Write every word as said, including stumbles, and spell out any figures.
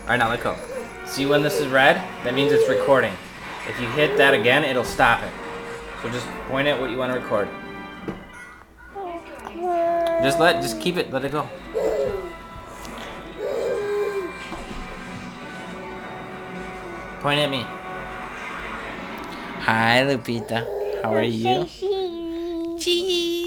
Alright, now let go. See when this is red? That means it's recording. If you hit that again, it'll stop it. So just point at what you want to record. Just let, just keep it, let it go. Point at me. Hi, Lupita. How are you? Cheese.